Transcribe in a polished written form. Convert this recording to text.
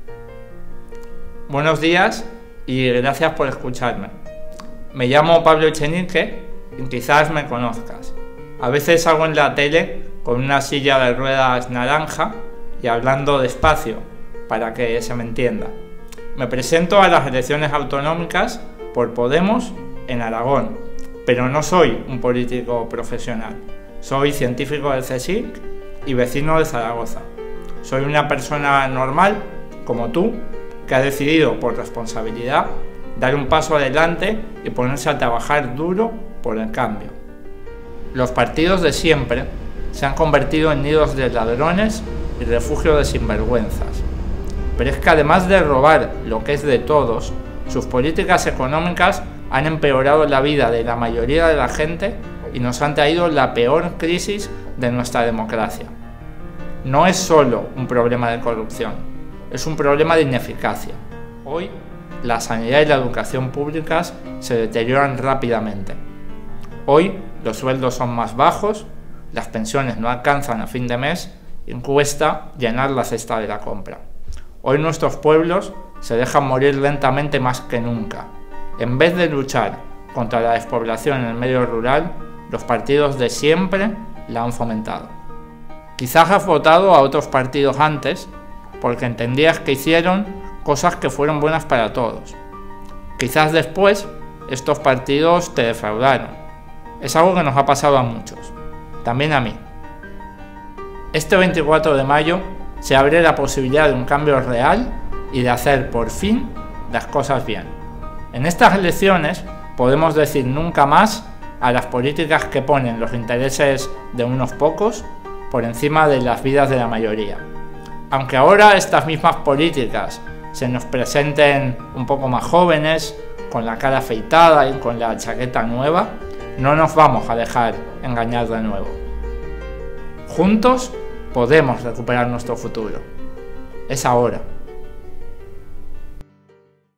Buenos días y gracias por escucharme. Me llamo Pablo Echenique y quizás me conozcas. A veces salgo en la tele con una silla de ruedas naranja y hablando despacio para que se me entienda. Me presento a las elecciones autonómicas por Podemos en Aragón, pero no soy un político profesional. Soy científico del CSIC y vecino de Zaragoza. Soy una persona normal, como tú, que ha decidido por responsabilidad dar un paso adelante y ponerse a trabajar duro por el cambio. Los partidos de siempre se han convertido en nidos de ladrones y refugio de sinvergüenzas. Pero es que además de robar lo que es de todos, sus políticas económicas han empeorado la vida de la mayoría de la gente y nos han traído la peor crisis de nuestra democracia. No es solo un problema de corrupción, es un problema de ineficacia. Hoy, la sanidad y la educación públicas se deterioran rápidamente. Hoy, los sueldos son más bajos, las pensiones no alcanzan a fin de mes y cuesta llenar la cesta de la compra. Hoy nuestros pueblos se dejan morir lentamente más que nunca. En vez de luchar contra la despoblación en el medio rural, los partidos de siempre la han fomentado. Quizás has votado a otros partidos antes porque entendías que hicieron cosas que fueron buenas para todos. Quizás después estos partidos te defraudaron. Es algo que nos ha pasado a muchos, también a mí. Este 24 de mayo se abre la posibilidad de un cambio real y de hacer por fin las cosas bien. En estas elecciones podemos decir nunca más a las políticas que ponen los intereses de unos pocos por encima de las vidas de la mayoría. Aunque ahora estas mismas políticas se nos presenten un poco más jóvenes, con la cara afeitada y con la chaqueta nueva, no nos vamos a dejar engañar de nuevo. Juntos podemos recuperar nuestro futuro. Es ahora.